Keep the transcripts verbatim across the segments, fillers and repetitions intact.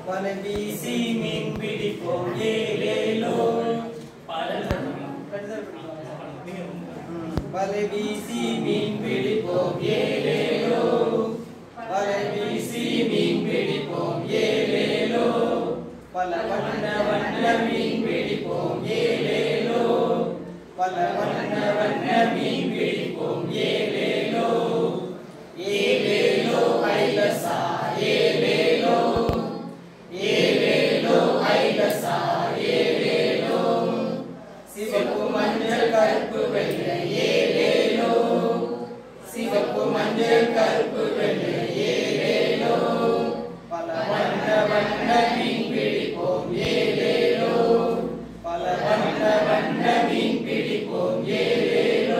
வலை வீசி மீன் பிடிப்போம் ஏலேலோ. வலை வீசி மீன் பிடிப்போம் ஏலேலோ. வலை வீசி மீன் பிடிப்போம் ஏலேலோ. பல வண்ண வண்ண மீன் பிடிப்போம் ஏலேலோ. பல வண்ண வண்ண மீன் பிடிப்போம் ஏலேலோ. ஏலேலோ ஐலசா ஏலேலோ. ஏலேலோ ஐலசா ஏலேலோ. சிவப்பு மஞ்சள் கருப்பு வெள்ளை ஏலேலோ. சிவப்பு மஞ்சள் கருப்பு வெள்ளை ஏலேலோ. பல வண்ண வண்ண மீன் பிடிப்போம் ஏலேலோ. பல வண்ண வண்ண மீன் பிடிப்போம் ஏலேலோ.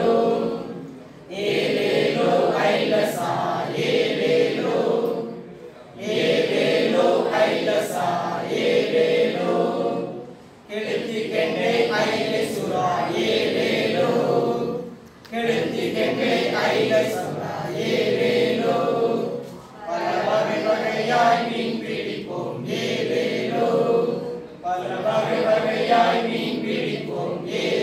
ஏலேலோ ஐலசா ஏலேலோ. ஏலேலோ ஐலசா ஏலேலோ. கெளுத்தி கெண்டை ஐலை சுறா ஏலேலோ. கெளுத்தி கெண்டை ஐலை சுறா ஏலேலோ. பல வகை வகையாய் மீன் பிடிப்போம் ஏலேலோ. பல வகை வகையாய் மீன் பிடிப்போம் ஏலேலோ.